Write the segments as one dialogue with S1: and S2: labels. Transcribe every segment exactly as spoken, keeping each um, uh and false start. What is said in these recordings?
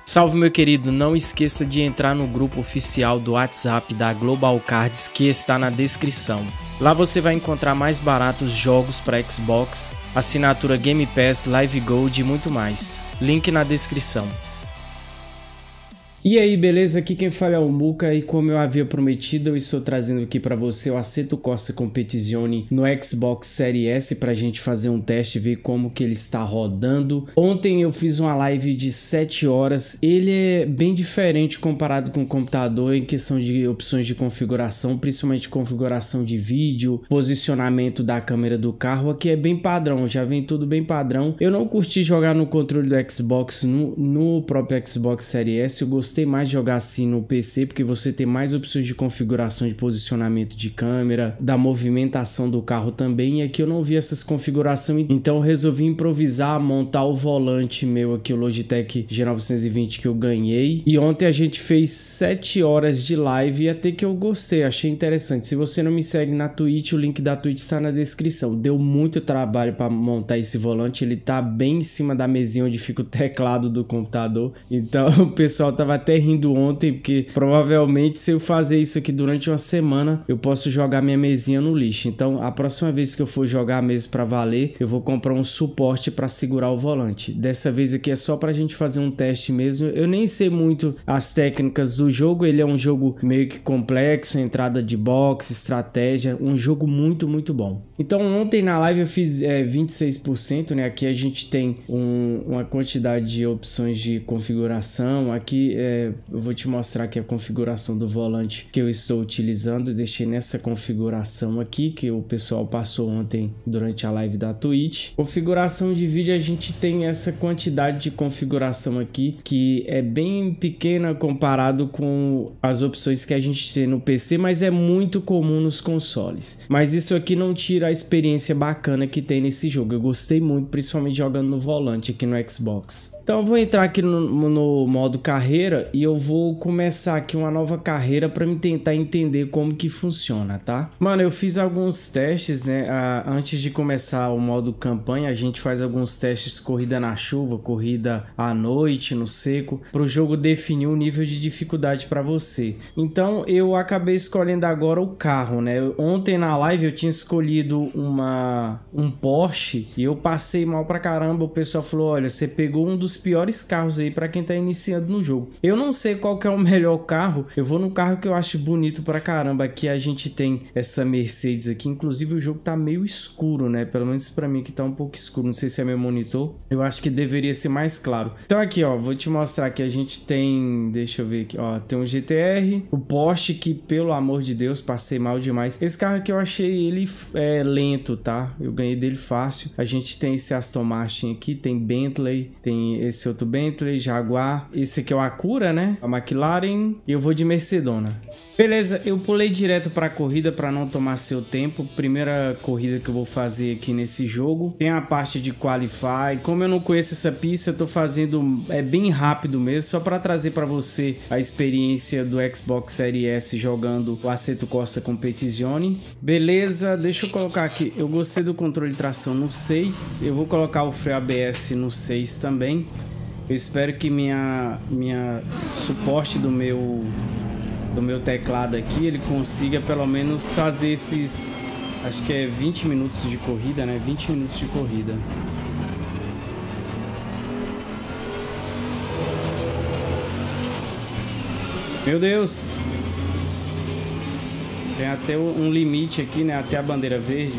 S1: Salve, meu querido, não esqueça de entrar no grupo oficial do WhatsApp da Global Cards que está na descrição. Lá você vai encontrar mais baratos jogos para Xbox, assinatura Game Pass, Live Gold e muito mais. Link na descrição. E aí, beleza? Aqui quem fala é o Muca e como eu havia prometido, eu estou trazendo aqui para você o Assetto Corsa Competizione no Xbox Series S para a gente fazer um teste e ver como que ele está rodando. Ontem eu fiz uma live de sete horas, ele é bem diferente comparado com o computador em questão de opções de configuração, principalmente configuração de vídeo, posicionamento da câmera do carro. Aqui é bem padrão, já vem tudo bem padrão. Eu não curti jogar no controle do Xbox, no, no próprio Xbox Series S, eu gostei Gostei mais de jogar assim no P C, porque você tem mais opções de configuração de posicionamento de câmera, da movimentação do carro também, e aqui eu não vi essas configurações, então eu resolvi improvisar, montar o volante meu aqui, o Logitech G novecentos e vinte que eu ganhei, e ontem a gente fez sete horas de live e até que eu gostei, achei interessante. Se você não me segue na Twitch, o link da Twitch está na descrição. Deu muito trabalho para montar esse volante, ele tá bem em cima da mesinha onde fica o teclado do computador, então o pessoal tava até rindo ontem, porque provavelmente se eu fazer isso aqui durante uma semana, eu posso jogar minha mesinha no lixo. Então a próxima vez que eu for jogar a mesa para valer, eu vou comprar um suporte para segurar o volante. Dessa vez aqui é só pra gente fazer um teste mesmo. Eu nem sei muito as técnicas do jogo, ele é um jogo meio que complexo, entrada de boxe, estratégia, um jogo muito, muito bom. Então ontem na live eu fiz é, vinte e seis por cento, né? Aqui a gente tem um, uma quantidade de opções de configuração, aqui é eu vou te mostrar aqui a configuração do volante que eu estou utilizando. Deixei nessa configuração aqui que o pessoal passou ontem durante a live da Twitch. Configuração de vídeo, a gente tem essa quantidade de configuração aqui que é bem pequena comparado com as opções que a gente tem no P C, mas é muito comum nos consoles. Mas isso aqui não tira a experiência bacana que tem nesse jogo. Eu gostei muito, principalmente jogando no volante aqui no Xbox. Então eu vou entrar aqui no, no modo carreira e eu vou começar aqui uma nova carreira para me tentar entender como que funciona, tá? Mano, eu fiz alguns testes, né? Ah, antes de começar o modo campanha, a gente faz alguns testes corrida na chuva, corrida à noite, no seco, para o jogo definir o nível de dificuldade para você. Então eu acabei escolhendo agora o carro, né? Ontem na live eu tinha escolhido uma, um Porsche e eu passei mal pra caramba. O pessoal falou, olha, você pegou um dos piores carros aí para quem tá iniciando no jogo. Eu não sei qual que é o melhor carro, eu vou no carro que eu acho bonito pra caramba. Aqui a gente tem essa Mercedes aqui, inclusive o jogo tá meio escuro, né? Pelo menos pra mim que tá um pouco escuro, não sei se é meu monitor, eu acho que deveria ser mais claro. Então aqui, ó, vou te mostrar que a gente tem, deixa eu ver aqui, ó, tem um G T R, o Porsche que, pelo amor de Deus, passei mal demais. Esse carro aqui eu achei ele é, lento, tá? Eu ganhei dele fácil. A gente tem esse Aston Martin aqui, tem Bentley, tem esse outro Bentley, Jaguar, esse aqui é o Acura, né? A McLaren, e eu vou de Mercedona. Beleza, eu pulei direto para a corrida para não tomar seu tempo. Primeira corrida que eu vou fazer aqui nesse jogo. Tem a parte de Qualify. Como eu não conheço essa pista, eu tô fazendo é bem rápido mesmo, só para trazer para você a experiência do Xbox Series S jogando o Assetto Corsa Competizione. Beleza, deixa eu colocar aqui. Eu gostei do controle de tração no seis. Eu vou colocar o freio A B S no seis também. Eu espero que minha, minha suporte do meu, do meu teclado aqui, ele consiga pelo menos fazer esses, acho que é vinte minutos de corrida, né? vinte minutos de corrida. Meu Deus! Tem até um limite aqui, né? Até a bandeira verde.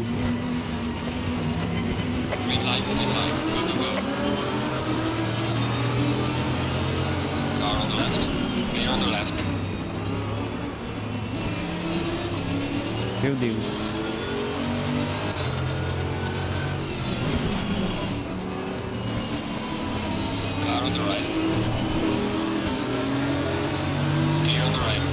S2: Green light, green light, go, go, go. Car on the left, me on the left.
S1: Meu Deus.
S2: Car on the right. Me on the right.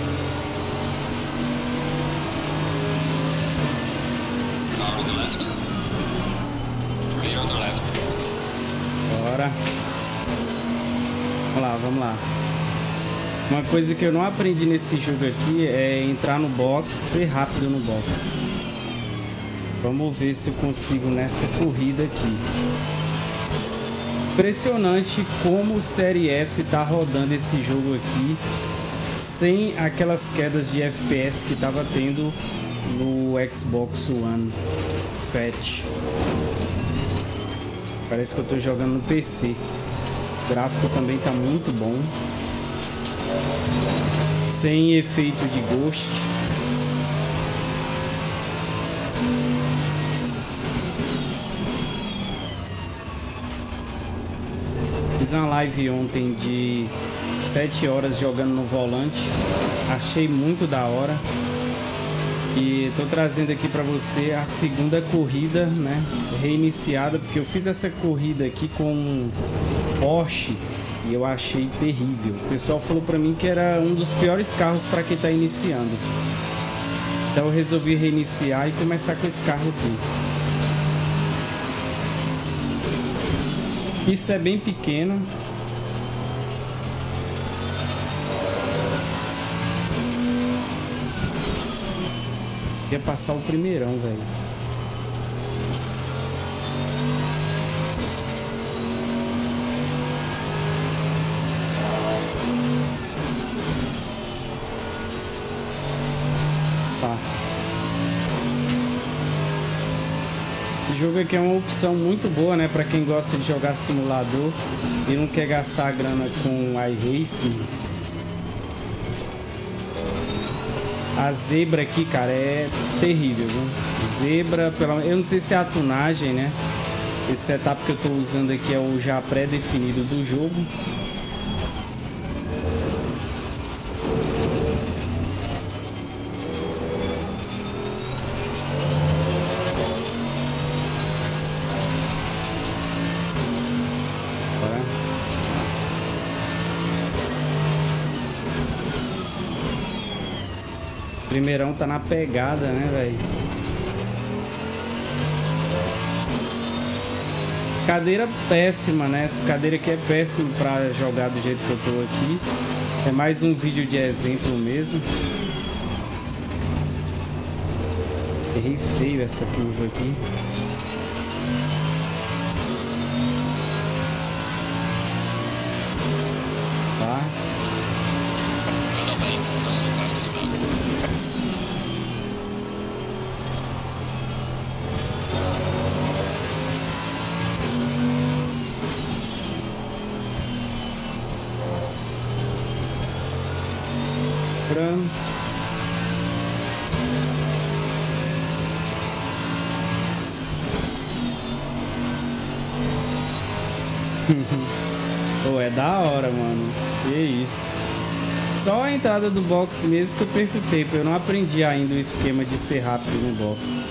S2: Car on the left. Me on the left.
S1: Bora. Vamos lá, vamos lá. Uma coisa que eu não aprendi nesse jogo aqui é entrar no box, ser rápido no box. Vamos ver se eu consigo nessa corrida aqui. Impressionante como o Série S tá rodando esse jogo aqui sem aquelas quedas de F P S que tava tendo no Xbox One Fat. Parece que eu tô jogando no P C. O gráfico também tá muito bom. Sem efeito de ghost. Fiz uma live ontem de sete horas jogando no volante. Achei muito da hora. E tô trazendo aqui para você a segunda corrida, né, reiniciada, porque eu fiz essa corrida aqui com um Porsche e eu achei terrível. O pessoal falou para mim que era um dos piores carros para quem tá iniciando. Então eu resolvi reiniciar e começar com esse carro aqui. A pista é bem pequena. Ia passar o primeirão, velho. Tá. Esse jogo aqui é uma opção muito boa, né, pra quem gosta de jogar simulador e não quer gastar grana com iRacing. A zebra aqui, cara, é terrível, viu? Zebra, pela... eu não sei se é a tunagem, né? Esse setup que eu tô usando aqui é o já pré-definido do jogo. Primeirão tá na pegada, né, velho? Cadeira péssima, né? Essa cadeira aqui é péssima pra jogar do jeito que eu tô aqui. É mais um vídeo de exemplo mesmo. Errei feio essa curva aqui. Tá. Pô, é da hora, mano. Que isso. Só a entrada do box mesmo que eu perco tempo. Eu não aprendi ainda o esquema de ser rápido no box.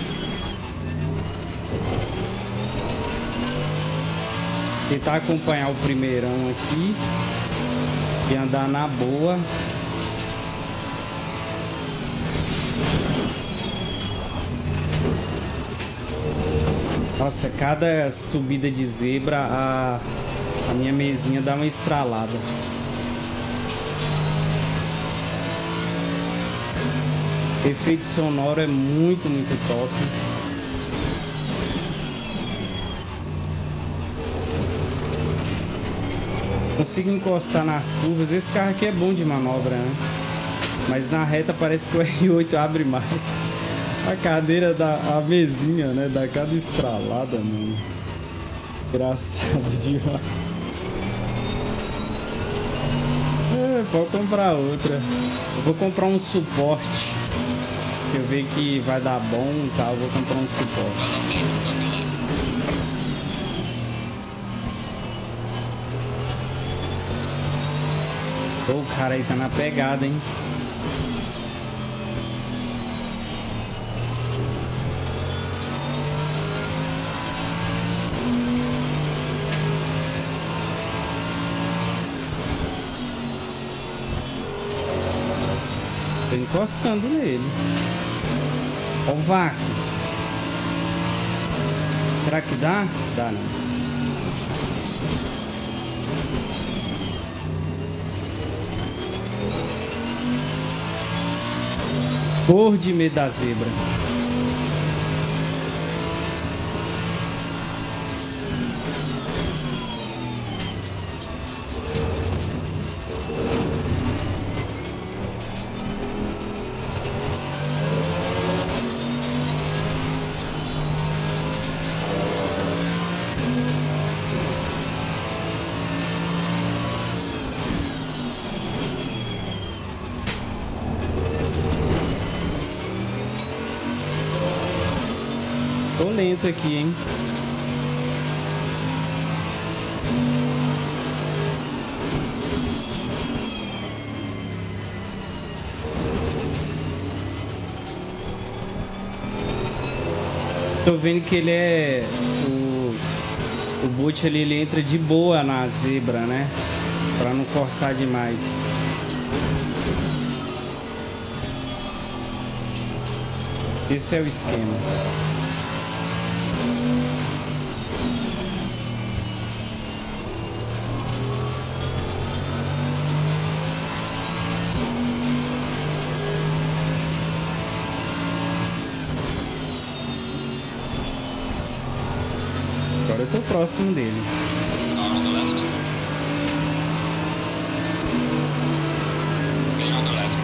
S1: Tentar acompanhar o primeirão aqui e andar na boa. Nossa, cada subida de zebra a, a minha mesinha dá uma estralada. O efeito sonoro é muito, muito top. Consigo encostar nas curvas. Esse carro aqui é bom de manobra, né? Mas na reta parece que o R oito abre mais. A cadeira da a mesinha, né? Dá cada estralada, mano. Engraçado demais. É, pode comprar outra. Eu vou comprar um suporte. Se eu ver que vai dar bom e tal, eu vou comprar um suporte. Pô, o cara aí tá na pegada, hein? Tô encostando nele. Ó o vácuo. Será que dá? Dá não. Cor de medo da zebra. lento aqui, hein? Tô vendo que ele é... O, o boot ali, ele entra de boa na zebra, né? Pra não forçar demais. Esse é o esquema. Agora eu tô próximo dele.
S2: Car on the left. Clear on the left.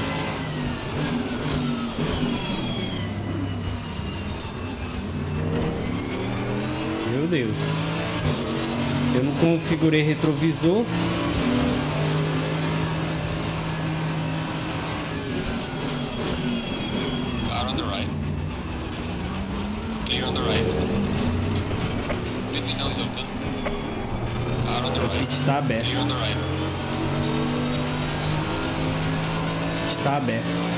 S1: Meu Deus. Eu não configurei retrovisor.
S2: Car on the right. Clear on the right. Let me know is open. Car on the
S1: O
S2: right.
S1: kit tá aberto.
S2: Clear on the right.
S1: O kit tá aberto.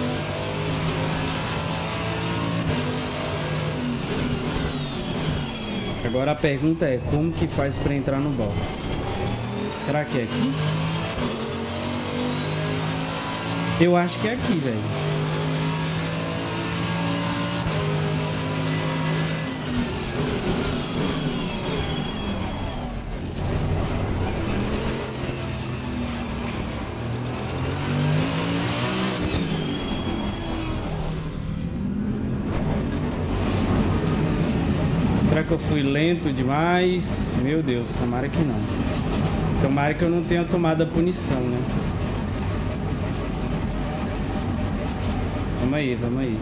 S1: Agora a pergunta é, como que faz pra entrar no box? Será que é aqui? Eu acho que é aqui, velho. Será que eu fui lento demais? Meu Deus, tomara que não. Tomara que eu não tenha tomado a punição, né? Vamos aí, vamos aí.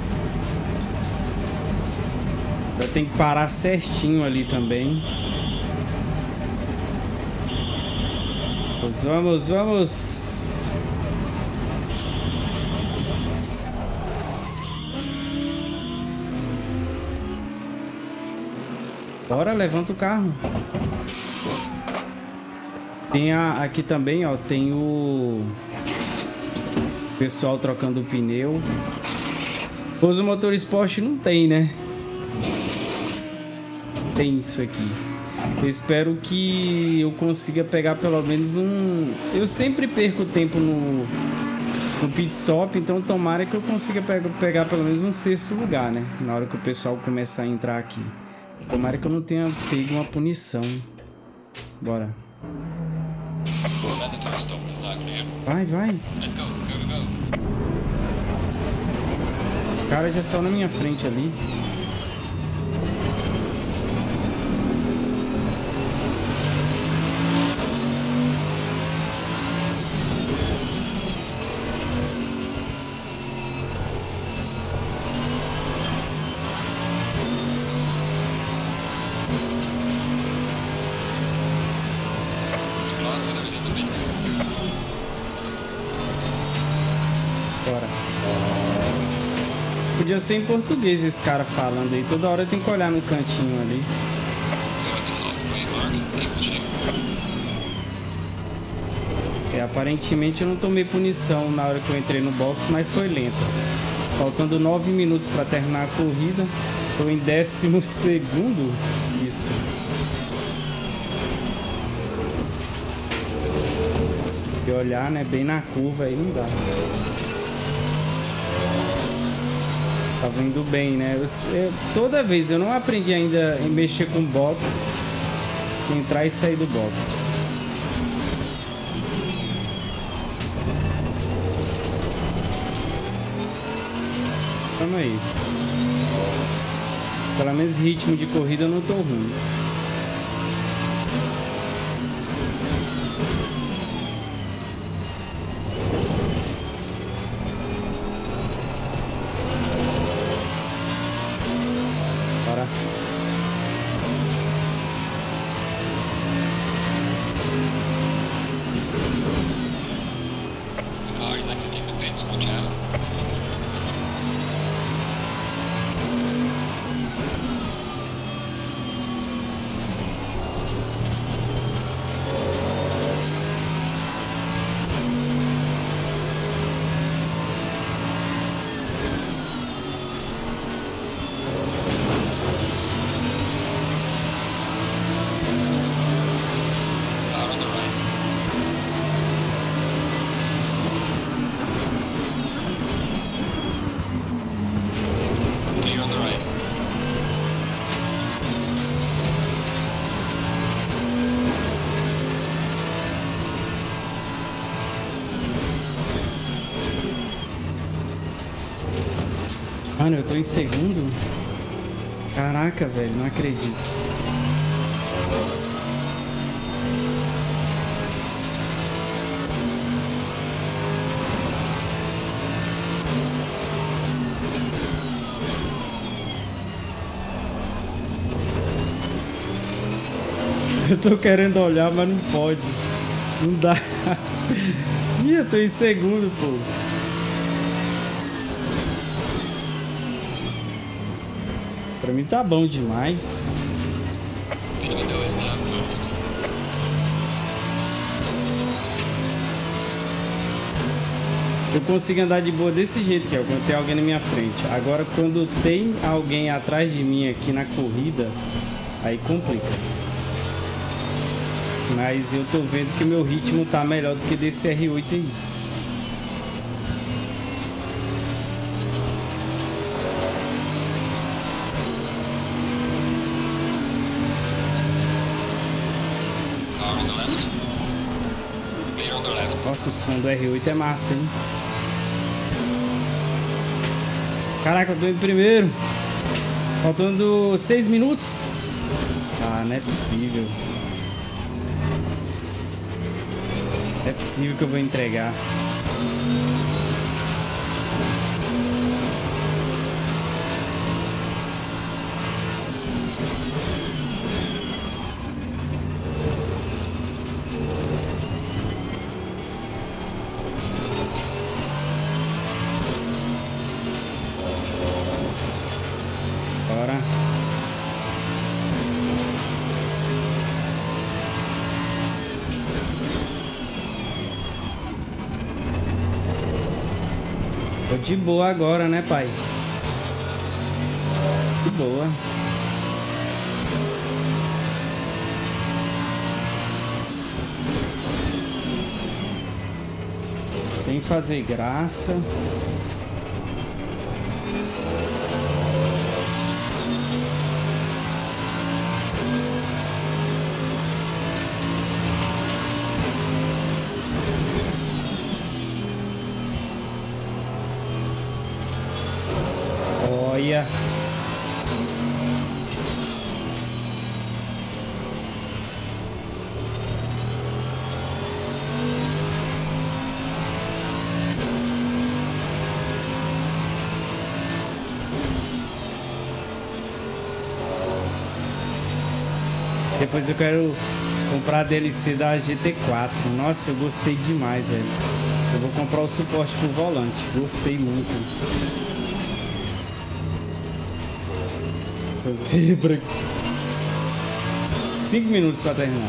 S1: Eu tenho que parar certinho ali também. Vamos, vamos, vamos. Bora, levanta o carro. Tem a, aqui também, ó, tem o pessoal trocando o pneu. Forza Motorsport não tem, né? Tem isso aqui. Eu espero que eu consiga pegar pelo menos um... Eu sempre perco tempo no, no pit stop, então tomara que eu consiga pegar, pegar pelo menos um sexto lugar, né? Na hora que o pessoal começar a entrar aqui. Tomara que eu não tenha pego uma punição. Bora.
S2: Mandatory stop is not clear.
S1: Vai, vai.
S2: Let's go, go, go, go.
S1: O cara já saiu na minha frente ali.
S2: Accelerator in the pit.
S1: Bora. Podia ser em português esse cara falando aí. Toda hora tem que olhar no cantinho ali.
S2: Halfway mark, keep pushing.
S1: É, aparentemente eu não tomei punição na hora que eu entrei no box, mas foi lenta. Faltando nove minutos para terminar a corrida. Estou em décimo segundo. Isso. E olhar, né, bem na curva aí não dá. Tava indo bem, né? Eu, eu, toda vez eu não aprendi ainda a mexer com box, entrar e sair do box. Calma aí. Pelo menos ritmo de corrida eu não tô ruim. Bora.
S2: The car is exiting the pits, watch out.
S1: Mano, eu tô em segundo? Caraca, velho, não acredito. Eu tô querendo olhar, mas não pode. Não dá. Ih, eu tô em segundo, pô. Pra mim tá bom demais.
S2: The window is now closed.
S1: Eu consigo andar de boa desse jeito, que é quando tem alguém na minha frente. Agora, quando tem alguém atrás de mim aqui na corrida, aí complica. Mas eu tô vendo que o meu ritmo tá melhor do que desse R oito aí.
S2: Car on the left. Clear on the left.
S1: Nossa, o som do R oito é massa, hein? Caraca, eu tô em primeiro. Faltando seis minutos. Ah, não é possível. Não é possível que eu vou entregar. Bora. Tô de boa agora, né, pai? De boa. Sem fazer graça. Olha. Depois eu quero comprar a D L C da G T quatro. Nossa, eu gostei demais, velho. Eu vou comprar o suporte pro volante. Gostei muito. Essa zebra. Cinco minutos pra terminar.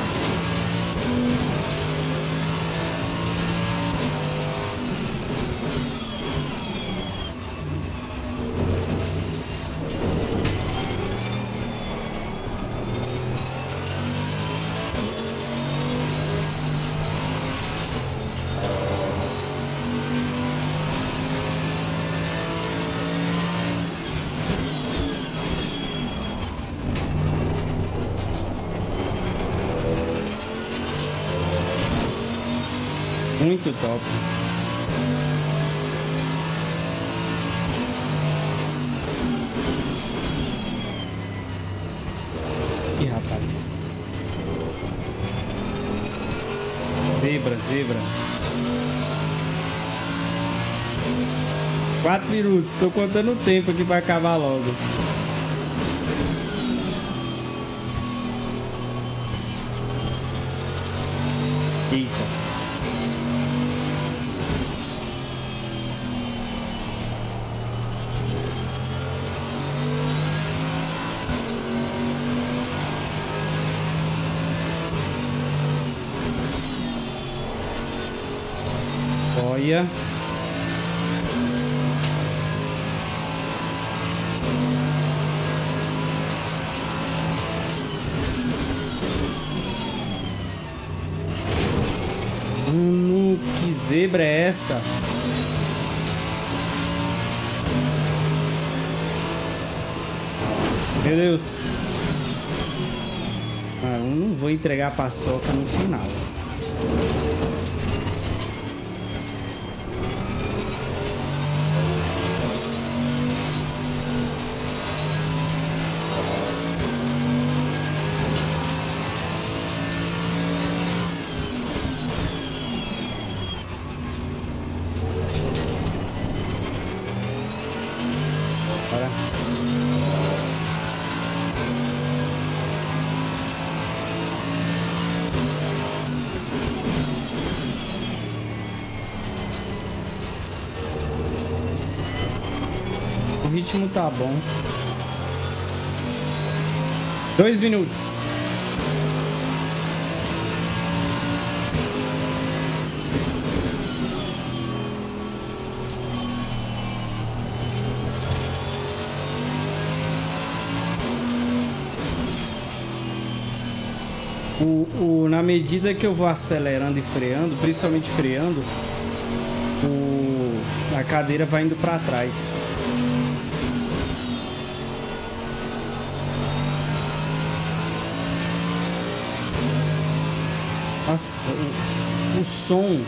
S1: Muito top. Ih, rapaz. Zebra, zebra. Quatro minutos. Tô contando o tempo aqui pra acabar logo. Eita. Olha. Mano, que zebra é essa? Meu Deus. Ah, eu não vou entregar a paçoca no final. O ritmo tá bom. Dois minutos. O, o, na medida que eu vou acelerando e freando, principalmente freando, o, a cadeira vai indo para trás. Nossa, o, o som.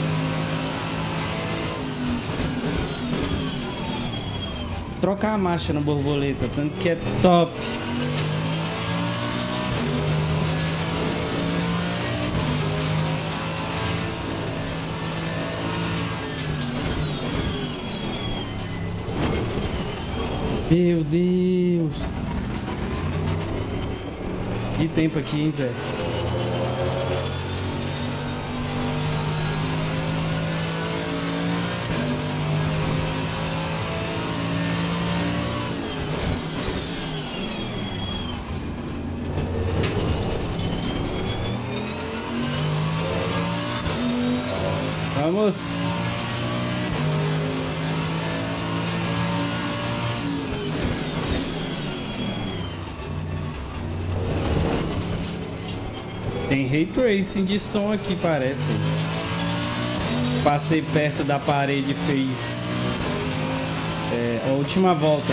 S1: Trocar a marcha na borboleta, tanto que é top. Meu Deus. De tempo aqui, hein, Zé? Vamos. Tem Ray Tracing de som aqui, parece. Passei perto da parede e fez é, a última volta.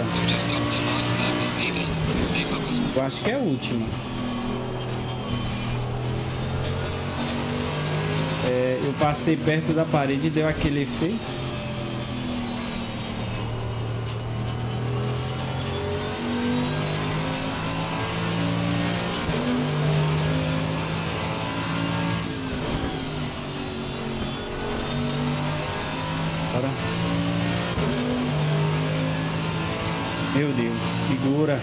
S1: Eu acho que é a última. É, eu passei perto da parede e deu aquele efeito. Bora. Meu Deus, segura.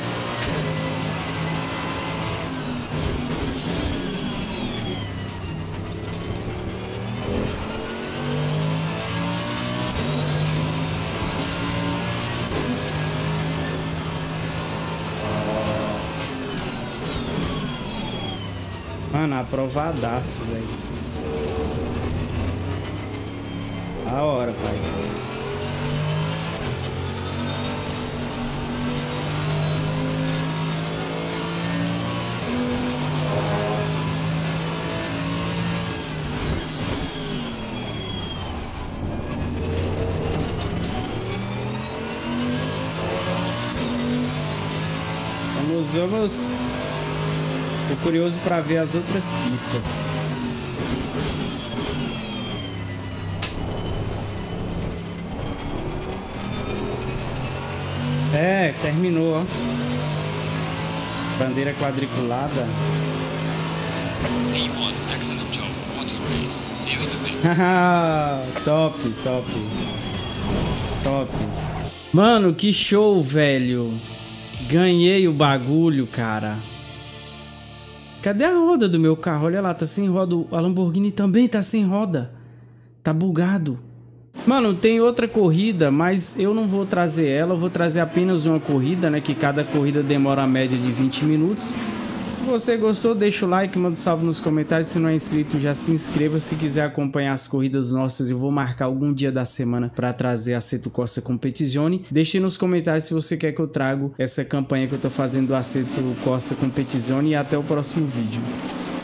S1: Mano, aprovadaço, velho. A hora, pai. Vamos, vamos. Tô curioso para ver as outras pistas. É, terminou, ó. Bandeira quadriculada. Top, top. Top. Mano, que show, velho. Ganhei o bagulho, cara. Cadê a roda do meu carro? Olha lá, tá sem roda. A Lamborghini também tá sem roda. Tá bugado. Mano, tem outra corrida, mas eu não vou trazer ela. Eu vou trazer apenas uma corrida, né? Que cada corrida demora a média de vinte minutos. Se você gostou, deixa o like, manda um salve nos comentários. Se não é inscrito, já se inscreva. Se quiser acompanhar as corridas nossas, eu vou marcar algum dia da semana para trazer a Assetto Corsa Competizione. Deixe nos comentários se você quer que eu trago essa campanha que eu tô fazendo do Assetto Corsa Competizione. E até o próximo vídeo.